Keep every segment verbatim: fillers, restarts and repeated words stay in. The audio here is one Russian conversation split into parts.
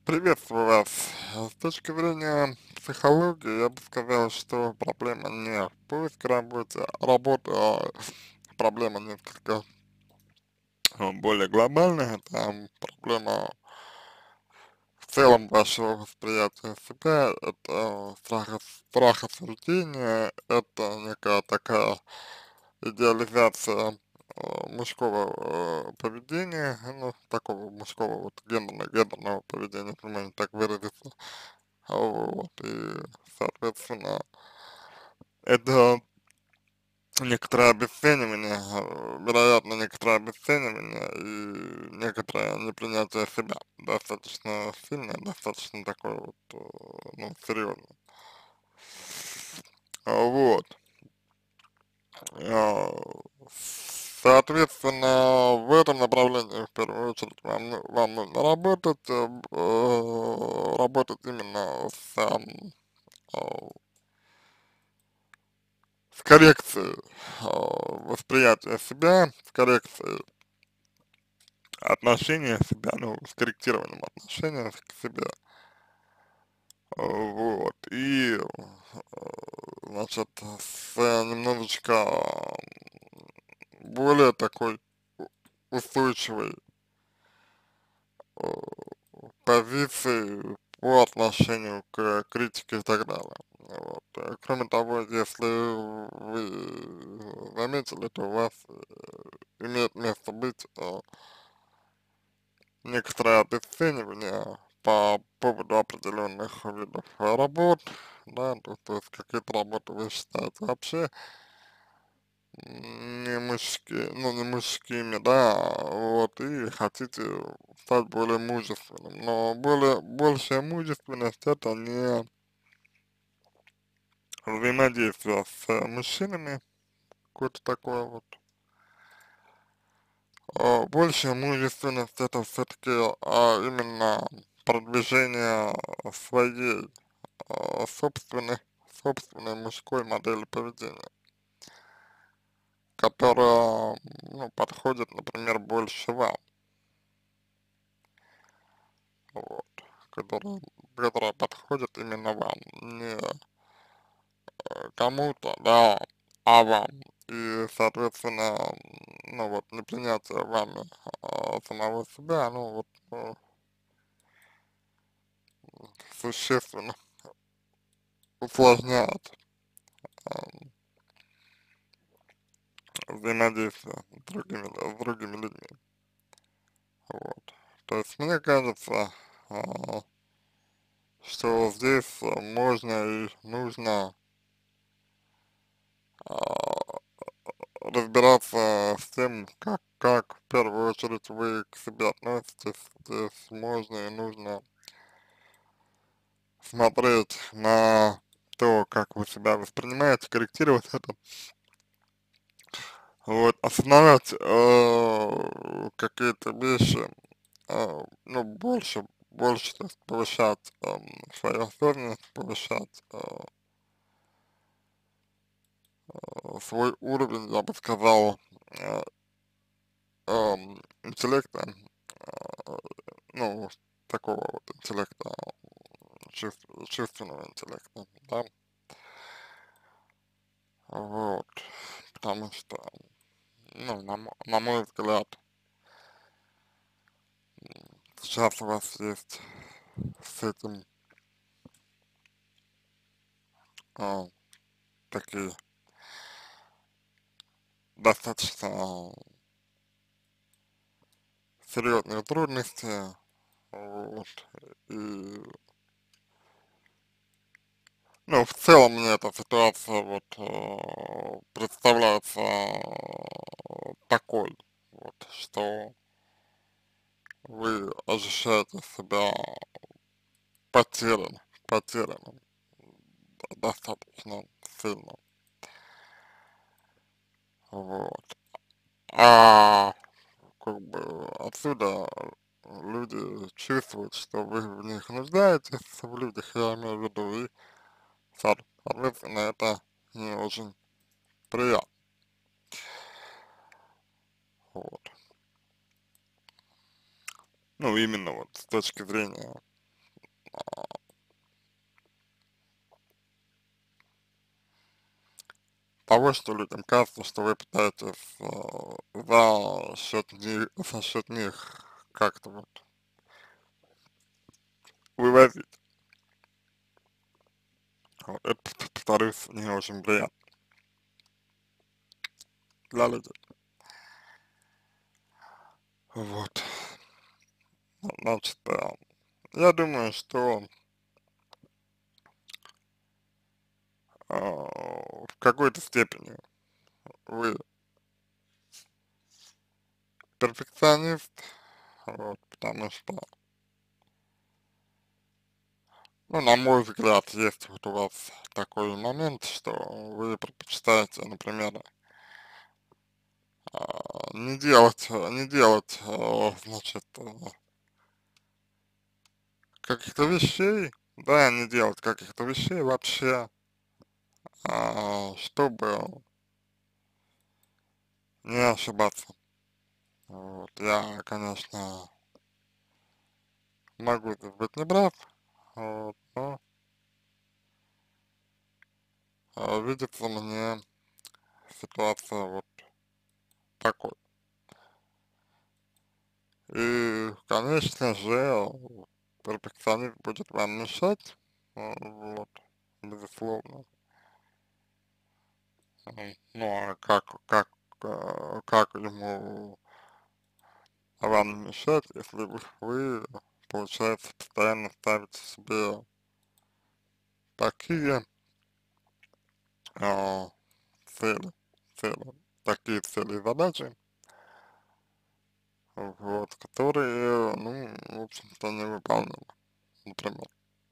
Приветствую вас. С точки зрения психологии, я бы сказал, что проблема не в поиске работы, а работы, а проблема несколько э, более глобальная. Это проблема в целом вашего восприятия себя, это страх, страх осуждения, это некая такая идеализация э, мужского э, поведения, ну, такого мужского вот гендерного, гендерного поведения, если можно так выразиться. Вот, и, соответственно, это некоторое обесценивание, э, вероятно, некоторое обесценивание и некоторое непринятие себя. Достаточно сильное, достаточно такое вот, э, ну, серьезное. А, Вот. А, Соответственно, в этом направлении, в первую очередь, вам, ну- вам нужно работать, э, б- э, работать именно с, ам, а, с коррекцией а, восприятия себя, с коррекцией отношения себя, ну, с корректированием отношения к себе. А, Вот. И, э, значит, с немножечко более такой у- устойчивой э, позиции по отношению к критике и так далее. Вот. Э, Кроме того, если вы заметили, то у вас э, имеет место быть э, некоторое обесценивание по поводу определенных видов э, работ, да, то, то есть какие-то работы вы считаете вообще не мужские, ну не мужскими, да, вот, и хотите стать более мужественным, но более, большая мужественность это не взаимодействие с э, мужчинами, какое-то такое вот, а большая мужественность это все-таки а, именно продвижение своей а, собственной, собственной мужской модели поведения, которая, ну, подходит, например, больше вам, вот, которая, которая подходит именно вам, не э, кому-то, да, а вам. И, соответственно, ну вот, непринятие вами а, самого себя, ну вот, ну, существенно усложняет а, взаимодействие с другими, с другими людьми. Вот. То есть мне кажется, а, что здесь а, можно и нужно а, разбираться с тем, как, как в первую очередь вы к себе относитесь. Здесь можно и нужно смотреть на то, как вы себя воспринимаете, корректировать это, вот, осознавать э, какие-то вещи, э, ну, больше, больше, то есть повышать э, свою осознанность, повышать э, э, свой уровень, я бы сказал, э, эм, интеллекта, э, ну, такого вот интеллекта, чувств, чувственного интеллекта, да, вот, потому что, ну, на, мо- на мой взгляд, сейчас у вас есть с этим а, такие достаточно серьезные трудности, вот, и, ну, в целом мне эта ситуация вот э, представляется э, такой, вот, что вы ощущаете себя потерян, потерянным достаточно сильно, вот. А как бы отсюда люди чувствуют, что вы в них нуждаетесь, в людях, я имею в виду, и, соответственно, это не очень приятно, вот. Ну, именно вот с точки зрения того, что людям кажется, что вы пытаетесь э, за счет них, за счет них как-то вот вывозить. Вот, это, п- повторюсь, не очень приятно для людей. Вот, значит, э, я думаю, что э, в какой-то степени вы перфекционист, вот, потому что, ну, на мой взгляд, есть вот у вас такой момент, что вы предпочитаете, например, а, не делать, э, не делать, э, значит, э, каких-то вещей, да, не делать каких-то вещей вообще, а, чтобы не ошибаться. Вот, я, конечно, могу здесь быть неправ, вот, но а, видится мне ситуация вот такой. И, конечно же, перфекционизм будет вам мешать, э, вот, безусловно. М, Ну, а как, как, э, как ему вам не мешать, если вы, вы, получается, постоянно ставите себе такие а, цели, цели, такие цели и задачи, вот, которые, ну, в общем-то, невыполнимы, например.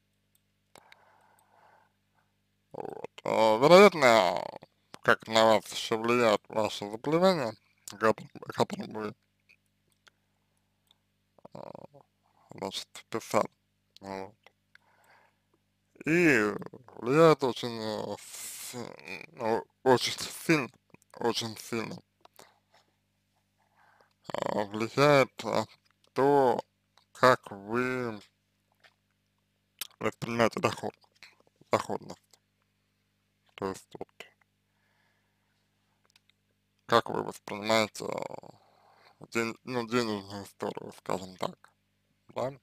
Вот. А, вероятно, как на вас еще влияет ваше заболевание, о котором, о котором вы, а, значит, писали. Вот. И влияет очень, э, с- ну, очень сильно, очень сильно а, влияет а, то, как вы воспринимаете доход, доходность. То есть вот, как вы воспринимаете а, день, ну, денежную историю, скажем так, да?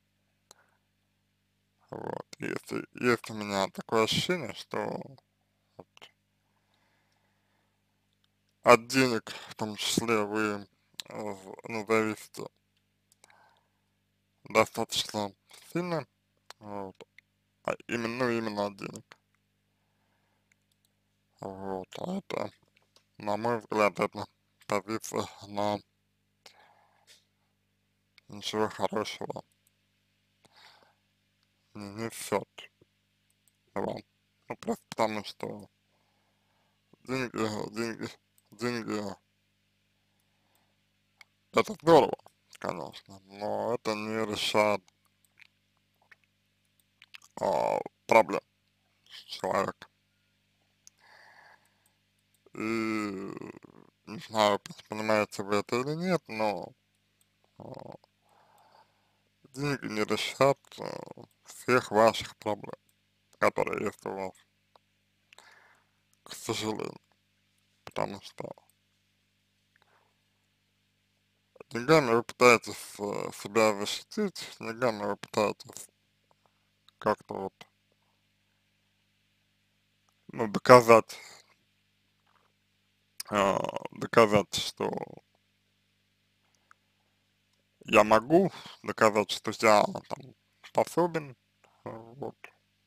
Вот. Если есть у меня такое ощущение, что вот от денег в том числе вы э, ну, зависите достаточно сильно, вот, а именно, ну, именно от денег. Вот, а это, на мой взгляд, это позиция на ничего хорошего не несет вам. Ну, просто потому что деньги, деньги, деньги, это здорово, конечно, но это не решает а, проблем человека. И не знаю, понимаете вы это или нет, но а, деньги не решат а, всех ваших проблем, которые есть у вас, к сожалению. Потому что деньгами вы пытаетесь э, себя защитить, деньгами вы пытаетесь как-то вот, ну, доказать, а, доказать, что я могу, доказать, что я там способен, э, вот,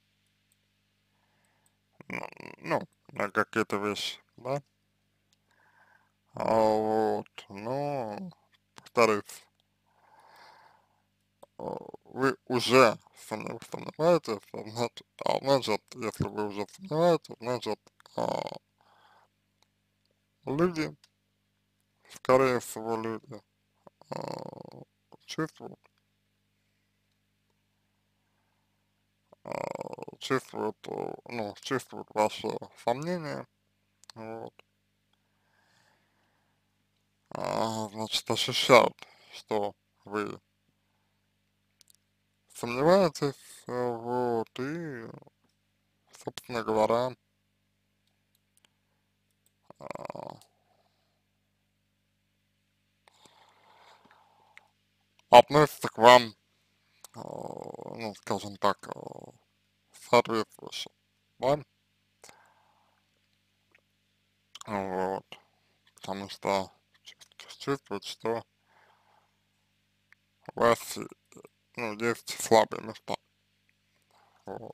ну, ну, на какие-то вещи, да. А вот, ну, повторюсь, а, вы уже сомнев- сомневаетесь, а значит, а значит, если вы уже сомневаетесь, значит, а, люди, скорее всего, люди а, чувствуют, а, чувствуют, э, ну, чувствуют ваши сомнения, вот, а, значит, ощущают, что вы сомневаетесь, Э, вот, и, собственно говоря, а, относится к вам, а, ну, скажем так, а, соответствующе, да, вот, потому что чувств- чувствует, что у вас, э, ну, есть слабые места, вот.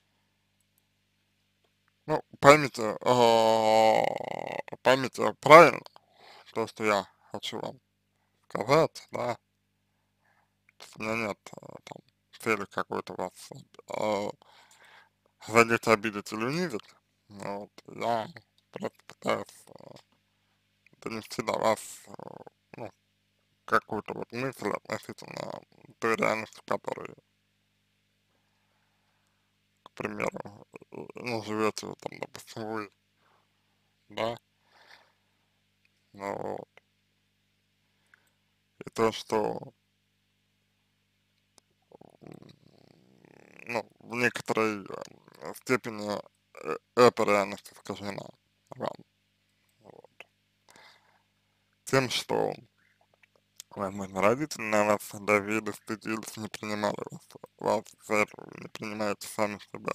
Ну, поймите, а, поймите правильно то, что я хочу вам сказать, да, то есть у меня нет а, там цели какой-то вас а, задеть, обидеть или унизить, вот, я просто пытаюсь а, донести до вас, а, ну, какую-то вот мысль относительно той реальности, в которой, к примеру, э, ну, живете, вот, там, допустим, вы, да, ну, вот, и то, что, м, ну, в некоторой э, степени э, эта реальность искажена вам, вот, тем, что, возможно, родители на вас давили, стыдились, не принимали вас, вас за это, вы не принимаете сами себя,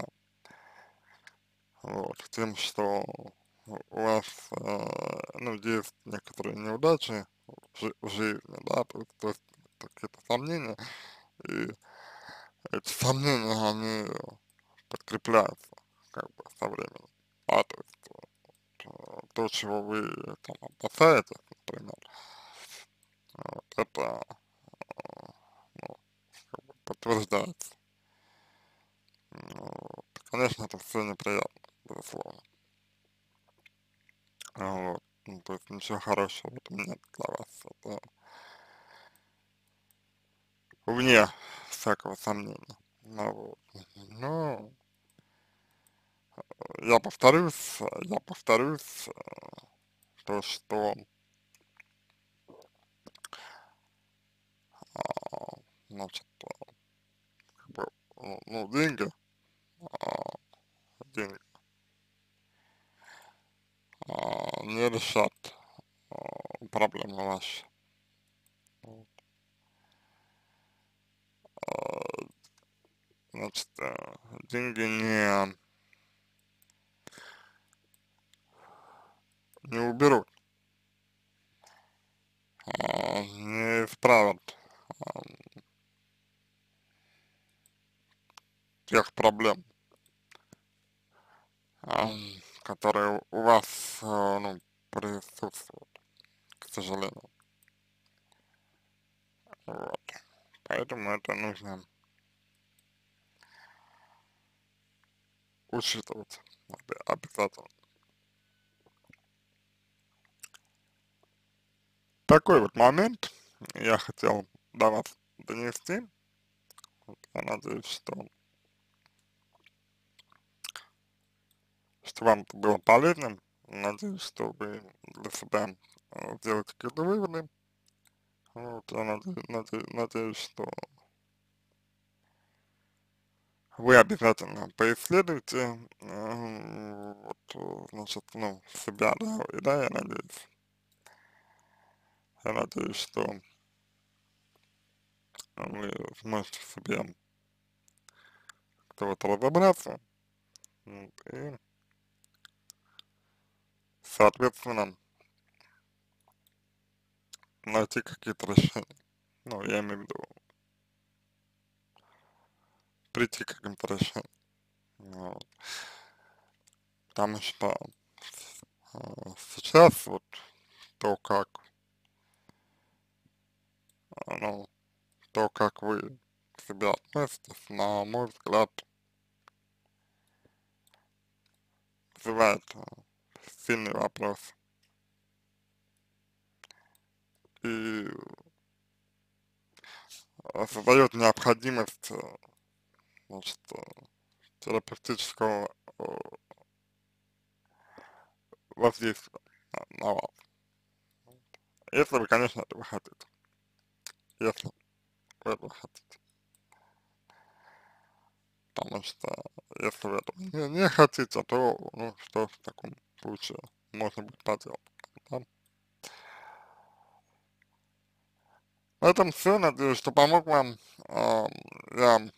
вот, тем, что у у вас, э, ну, есть некоторые неудачи в, жи- в жизни, да, то, есть то есть какие-то сомнения, и эти сомнения, они подкрепляются, как бы, со временем, а, то есть э, то, чего вы там опасаетесь, например, вот, это, э, ну, как бы подтверждается. Ну, вот. Конечно, это все неприятно, безусловно. А, вот. Ну, то есть ничего хорошего в этом нет для вас. Это вне всякого сомнения. Ну, вот. Ну, я повторюсь, я повторюсь, э, то, что, а, значит, как бы, ну, ну, деньги, а, деньги а, не решат а, проблемы ваши. Вот. А, значит, э, деньги не, не уберут, а, не исправят а, тех проблем, а, которые у вас, а, ну, присутствуют, к сожалению. Вот. Поэтому это нужно учитывать обе- обязательно. Такой вот момент я хотел до вас донести. Вот, я надеюсь, что, что вам это было полезным. Надеюсь, что вы для себя э, сделаете какие-то выводы. Вот, я наде- наде- надеюсь, что вы обязательно поисследуете, э, вот, э, значит, ну, себя, да, и да, я надеюсь. Я надеюсь, что вы сможете в себе как-то вот разобраться, вот, и, соответственно, найти какие-то решения. Ну, я имею в виду, прийти к каким-то решениям. Вот. Потому что э, сейчас вот то, как, э, ну, то, как вы к себе относитесь, на мой взгляд, вызывает э, сильный вопрос. И э, создает необходимость, э, значит, э, терапевтического э, воздействия на, на вас. Если вы, конечно, этого хотите. Если вы этого хотите. потому что если вы этого не, не хотите, то, ну, что в таком случае можно будет поделать, да? На этом все, надеюсь, что помог вам. А, Я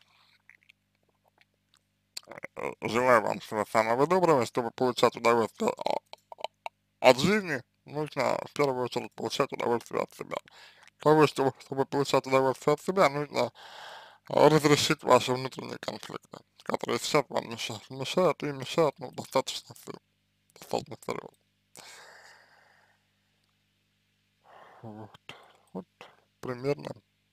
э, желаю вам всего самого доброго, чтобы получать удовольствие о- от жизни, нужно в первую очередь получать удовольствие от себя. Для того, чтобы, чтобы получать удовольствие от себя, нужно а, разрешить ваши внутренние конфликты, которые сейчас вам мешают, мешают и мешают, ну, достаточно сильно, достаточно серьезно. Вот, вот примерно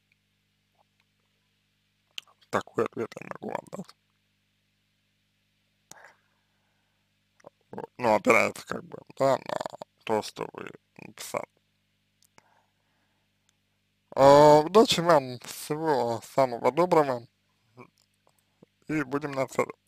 такой ответ я могу вам дать. Вот. Ну, опирается как бы, да, на то, что вы написали. А, удачи вам, всего самого доброго и будем на связи.